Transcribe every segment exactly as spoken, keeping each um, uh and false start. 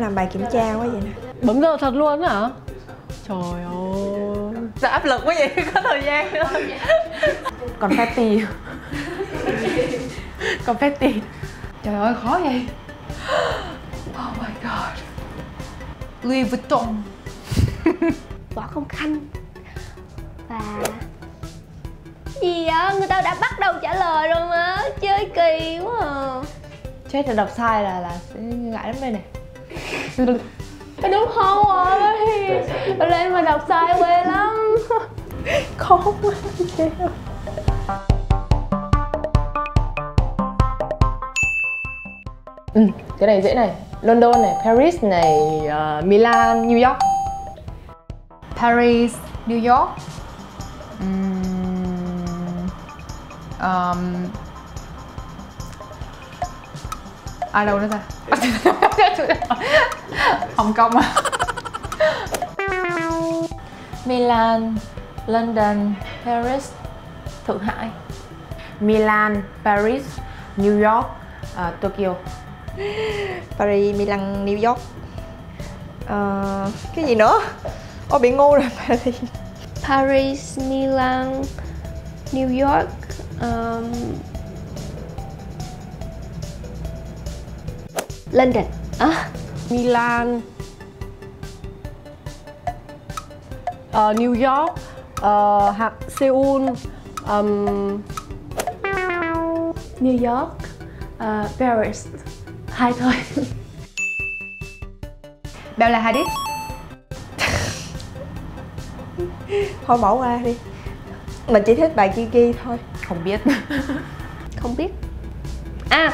làm bài kiểm tra quá vậy nè. Bấm giờ thật luôn hả? Trời ơi, sao áp lực quá vậy, có thời gian nữa. còn Fatty. Còn Fatty. Trời ơi khó vậy. Oh my god. Louis Vuitton. Võ Công Khanh. Và gì vậy? Người ta đã bắt đầu trả lời rồi mà. Chơi kỳ quá à. Chết rồi, đọc sai là là sẽ ngại lắm đây này. Đúng không ơi? Lên mà đọc sai quê lắm. Khó quá. Ừ, cái này dễ này. London này, Paris này, uh, Milan, New York. Paris, New York. Uhm, um, ai đâu nữa ta? Hồng Kông à? Milan, London, Paris, Thượng Hải. Milan, Paris, New York, uh, Tokyo. Paris, Milan, New York. Uh, cái gì nữa? Ô bị ngu rồi. Paris, Paris, Milan, New York, um, London. À, Milan, uh, New York, uh, Seoul, um, New York, uh, Paris. Hai thôi. Bella Hadid. thôi bỏ qua đi. Mình chỉ thích bài Gigi thôi. Không biết. Không biết. À,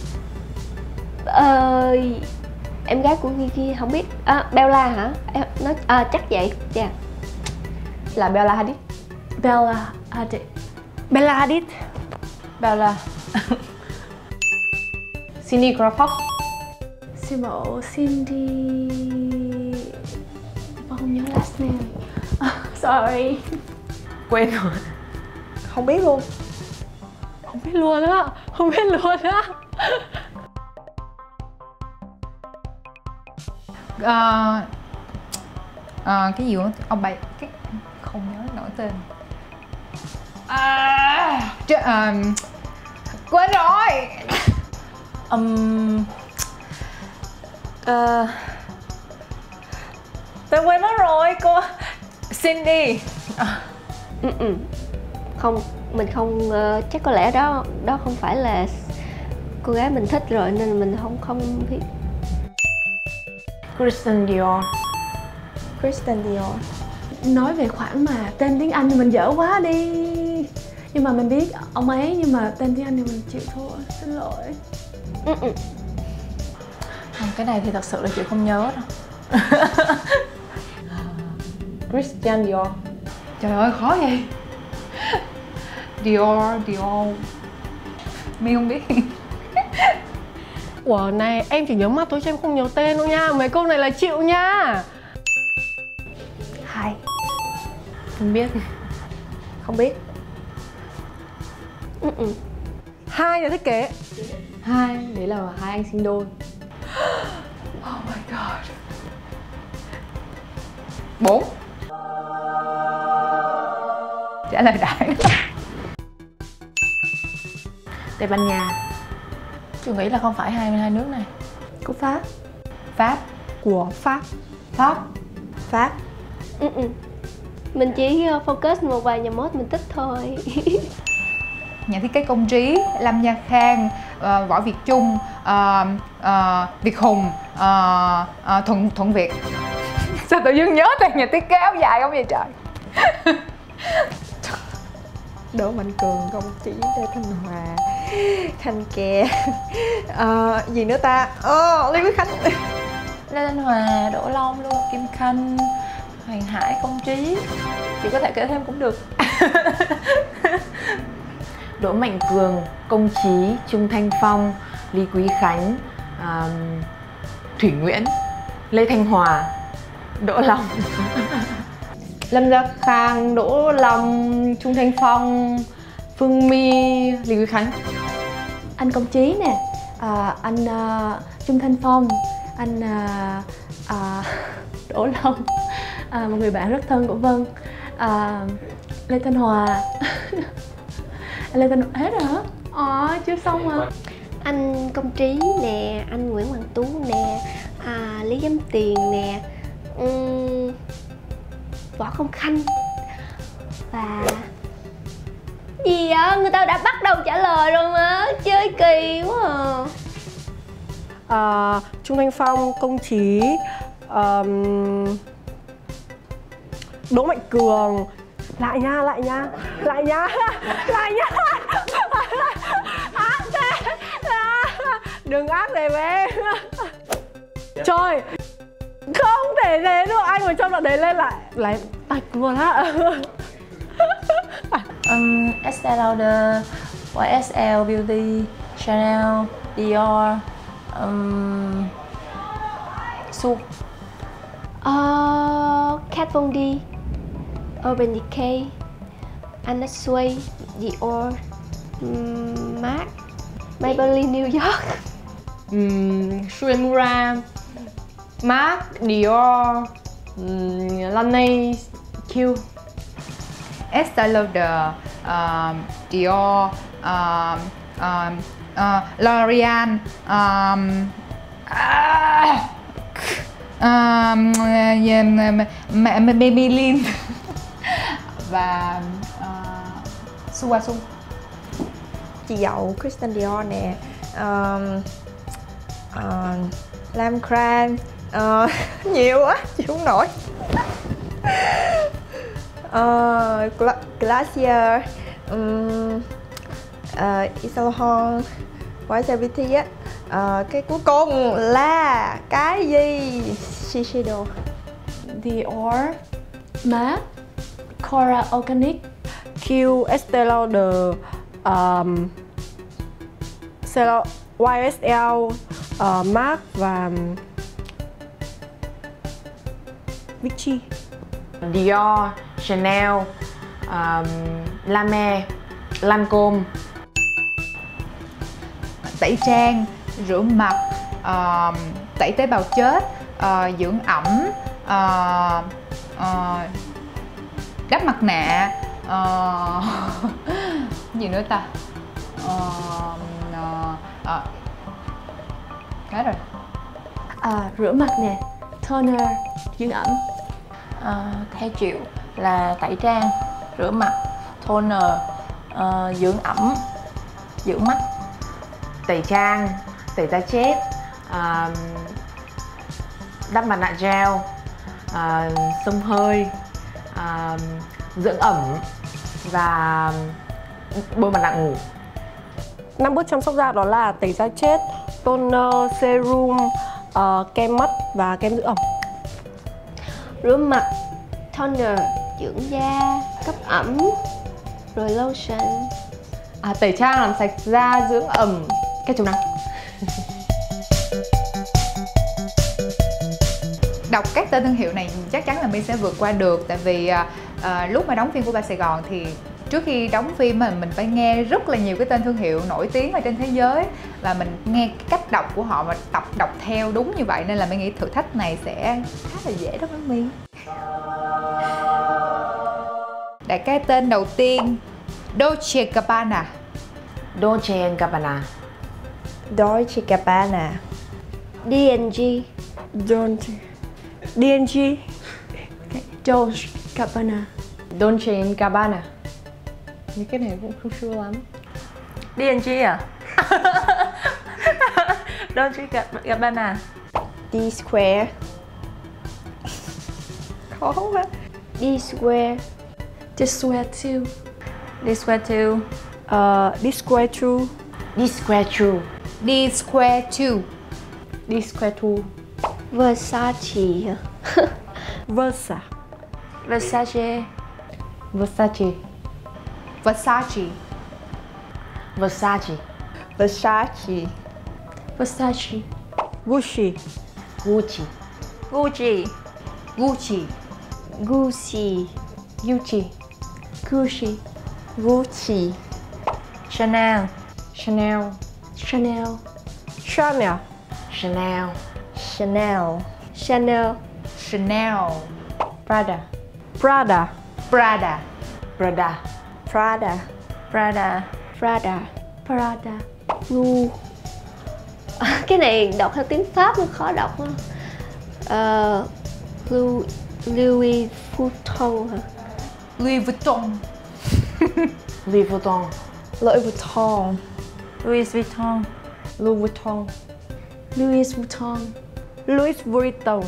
ờ, em gái của Gigi không biết. À, Bella hả? Em nói à, chắc vậy. Dạ. Yeah. là Bella Hadid. Bella Hadid. Bella Hadid. Bella. Cindy Crawford. Xin mẫu Cindy. Con không nhớ last name. Oh, sorry. Quên rồi. Không biết luôn. Không biết luôn á. Không biết luôn á. uh, uh, Cái gì nữa? Ông bày cái... không nhớ nổi tên. À, chứ, um, quên rồi. Um, uh, tôi quên nó rồi cô. Cindy. Ừ, ừ. Không, mình không uh, chắc có lẽ đó đó không phải là cô gái mình thích rồi nên mình không không biết. Christian Dior. Christian Dior. Nói về khoản mà tên tiếng Anh thì mình dở quá đi. Nhưng mà mình biết ông ấy, nhưng mà tên tiếng Anh thì mình chịu thua, xin lỗi. Ừ, ừ. Cái này thì thật sự là chị không nhớ đâu. Christian Dior. Trời ơi khó vậy. Dior, Dior. Mi không biết. Ủa này, em chỉ nhớ mặt thôi chứ em không nhớ tên đâu nha. Mấy câu này là chịu nha. Hai. Không biết. Không biết. Ừ, ừ. Hai nhà thiết kế. Hai, đấy là hai anh sinh đôi. Oh my god. Bốn. Trả lời đại. Tây Ban Nha. Tôi nghĩ là không phải hai hai nước này. Của Pháp. Pháp. Của Pháp. Pháp. Pháp. Ừ, ừ. Mình chỉ focus một vài nhà mốt mình thích thôi. Nhà thiết kế Công Trí, Lâm Gia Khang, uh, Võ Việt Trung, uh, uh, Việt Hùng, uh, uh, Thuận Thuận Việt. Sao tự dưng nhớ tên nhà thiết kế áo dài không vậy trời? Đỗ Mạnh Cường, Công Trí, Lê Thanh Hòa, Khanh Kè. À, gì nữa ta? Ờ, Lê Quý Khánh. Lê Thanh Hòa, Đỗ Long, Lưu Kim Khanh, Hoàng Hải, Công Trí. Chị có thể kể thêm cũng được. Đỗ Mạnh Cường, Công Trí, Trung Thanh Phong, Lý Quý Khánh, um, Thủy Nguyễn, Lê Thanh Hòa, Đỗ Long. Lâm Gia Khang, Đỗ Long, Trung Thanh Phong, Phương My, Lý Quý Khánh. Anh Công Trí nè, à, anh à, Trung Thanh Phong, anh à, à, Đỗ Long, à, một người bạn rất thân của Vân, à, Lê Thanh Hòa. Lê Thanh Hòa hết rồi hả? Ờ, chưa xong mà. Anh Công Trí nè, anh Nguyễn Hoàng Tú nè, à, Lý Giám Tiền nè, um, Võ Công Khanh và gì vậy? Người ta đã bắt đầu trả lời rồi mà, chơi kỳ quá à. À, Trung Thanh Phong, Công Trí, um, Đỗ Mạnh Cường. Lại nha, lại nha, lại nha, lại nha. Ác thế, đừng ác thế với em. Trời, không thể thế được, anh mà cho đoạn đấy lên lại lại tạch luôn á. um, Estée Lauder, Y S L Beauty, Chanel, Dior, um, Su. Uh, Kat Von D, Urban Decay, Anna Sui, Dior, um, Marc, Maybelline New York, um, Shuemura, Marc, Dior, um, Laneige, Q. Estée Lauder, uh, Dior, um, um, uh, L'Oreal, um, ah, um, yeah, Maybelline và uh, Suasu. Chị dậu Christian Dior nè, um, uh, Lam Cran, uh, nhiều quá chị không nổi. uh, Gla Glacier, um, uh, Yves Saint Laurent, Y S L Beauty á. Uh, cái cuối cùng là cái gì? Shiseido, Dior, Marc, Cora Organic, Q, Estée Lauder, um, Y S L, uh, Marc và Vichy. Dior, Chanel, um, La Mer, Lancôme. Tẩy trang, rửa mặt, uh, tẩy tế bào chết, uh, dưỡng ẩm, uh, uh, đắp mặt nạ, uh, gì nữa ta? Uh, uh, uh, hết rồi. à, rửa mặt nè, toner, dưỡng ẩm. À, theo Triệu là tẩy trang, rửa mặt, toner, uh, dưỡng ẩm, dưỡng mắt. Tẩy trang, tẩy da chết, uh, đắp mặt nạ gel, uh, xông hơi, uh, dưỡng ẩm và bôi mặt nạ ngủ. Năm bước chăm sóc da đó là tẩy da chết, toner, serum, uh, kem mắt và kem dưỡng ẩm. Rửa mặt, toner, dưỡng da, cấp ẩm, rồi lotion. À, tẩy trang, làm sạch da, dưỡng ẩm, kem chống nắng. Đọc các tên thương hiệu này chắc chắn là My sẽ vượt qua được. Tại vì uh, lúc mà đóng phim của Ba Sài Gòn thì trước khi đóng phim mà mình phải nghe rất là nhiều cái tên thương hiệu nổi tiếng ở trên thế giới. Và mình nghe cái cách đọc của họ và tập đọc theo đúng như vậy. Nên là My nghĩ thử thách này sẽ khá là dễ đối với My. Đại cái tên đầu tiên, Dolce Gabbana. Dolce and Gabbana. Dolce Gabbana, D and G, Dolce, D and G, Dolce Gabbana. Dolce and Gabbana. Những cái này cũng không sure lắm. D and G à? Dolce Gabbana, D Square. Khó quá. D Square, D Square two, D Square two, uh, D Square two, D Square True. D Square two, D Square two, Versace hả? Versa, Versace, Versace. Versace, Versace. Versace, Versace, Gucci, Gucci. Gucci, Gucci, Gucci, Gucci. Gucci, Gucci, Chanel, Chanel. Chanel, Chanel. Chanel. Chanel. Chanel. Chanel. Prada. Prada. Prada. Prada. Prada. Prada. Prada. Prada. Ngu. À, cái này đọc theo tiếng Pháp nó khó đọc quá. Ờ, Louis, Louis Vuitton hả? Louis Vuitton. Louis Vuitton. Louis Vuitton. Louis Vuitton. Louis Vuitton. Louis Vuitton. Louis Vuitton.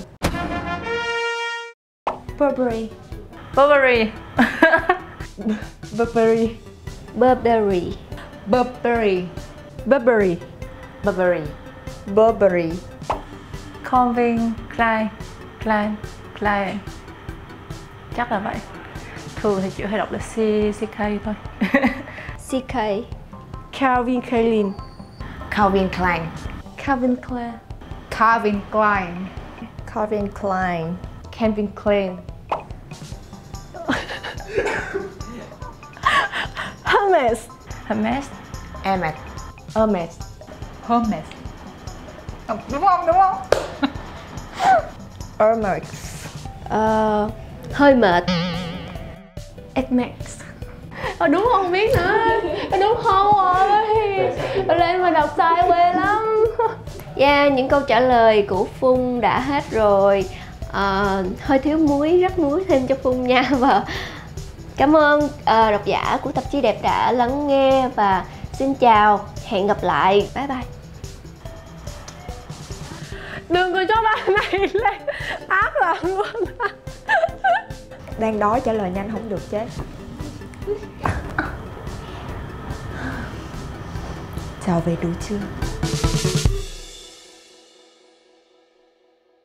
Burberry. Burberry. Burberry. Burberry. Burberry. Burberry. Burberry. Burberry. Calvin Klein. Klein. Klein. Chắc là vậy. Thường thì chị hay đọc là C C K thôi. xê ca. Calvin Klein. Calvin Klein. Calvin Klein. Calvin Klein. Calvin Klein. Calvin Klein. Hermes. Hermes. Hermes. Hermes. Hermes. Đúng không? Đúng không? Hermes. Ờ, hơi mệt. Hermes. Ờ, đúng không biết nữa. Ờ, đúng không ơi. Lên mà đọc sai quê lắm. Yeah, những câu trả lời của Phung đã hết rồi. Ờ, hơi thiếu muối, rắc muối thêm cho Phung nha. Và cảm ơn uh, độc giả của tạp chí Đẹp đã lắng nghe. Và xin chào, hẹn gặp lại. Bye bye. Đừng có cho bạn này lên. Ác lắm luôn. Đang đói trả lời nhanh không được chết. Chào về đủ chưa?